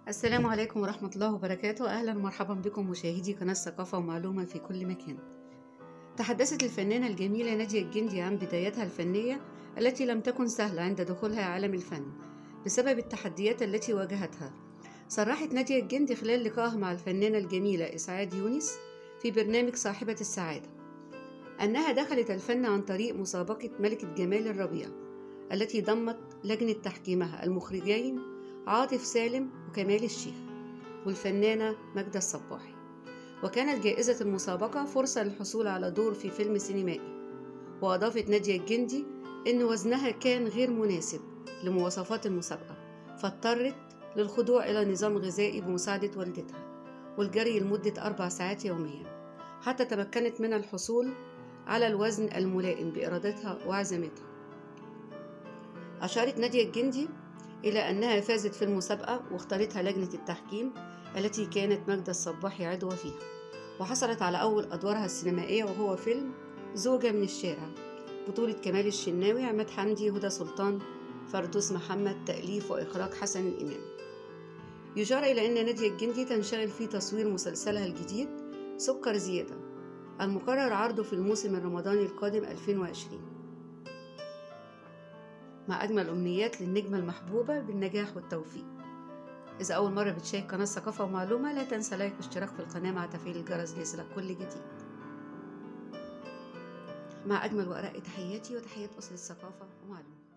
السلام عليكم ورحمة الله وبركاته. أهلا ومرحبا بكم مشاهدي قناة ثقافة ومعلومة في كل مكان. تحدثت الفنانة الجميلة نادية الجندي عن بدايتها الفنية التي لم تكن سهلة عند دخولها عالم الفن بسبب التحديات التي واجهتها. صرحت نادية الجندي خلال لقائها مع الفنانة الجميلة إسعاد يونس في برنامج صاحبة السعادة أنها دخلت الفن عن طريق مسابقة ملكة جمال الربيع التي ضمت لجنة تحكيمها المخرجين عاطف سالم وكمال الشيخ والفنانة ماجدة الصباحي، وكانت جائزة المسابقة فرصة للحصول على دور في فيلم سينمائي. وأضافت نادية الجندي إن وزنها كان غير مناسب لمواصفات المسابقة، فاضطرت للخضوع إلى نظام غذائي بمساعدة والدتها والجري لمدة 4 ساعات يوميا حتى تمكنت من الحصول على الوزن الملائم بإرادتها وعزيمتها. أشارت نادية الجندي إلى أنها فازت في المسابقة واختارتها لجنة التحكيم التي كانت ماجدة الصباحي عضوة فيها، وحصلت على أول أدوارها السينمائية وهو فيلم زوجة من الشارع بطولة كمال الشناوي، عماد حمدي، هدى سلطان، فردوس محمد، تأليف وإخراج حسن الإمام. يشار إلى أن نادية الجندي تنشغل في تصوير مسلسلها الجديد سكر زيادة المقرر عرضه في الموسم الرمضاني القادم 2020. مع أجمل أمنيات للنجمة المحبوبة بالنجاح والتوفيق. إذا أول مرة بتشاهد قناة ثقافة ومعلومة لا تنسى لايك واشتراك في القناة مع تفعيل الجرس ليصلك كل جديد. مع أجمل وأرق تحياتي وتحيات أسرة ثقافة ومعلومة.